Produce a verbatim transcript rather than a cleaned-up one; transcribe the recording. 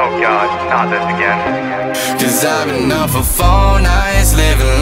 Oh God, not this again. Cause I've been up for four nights, living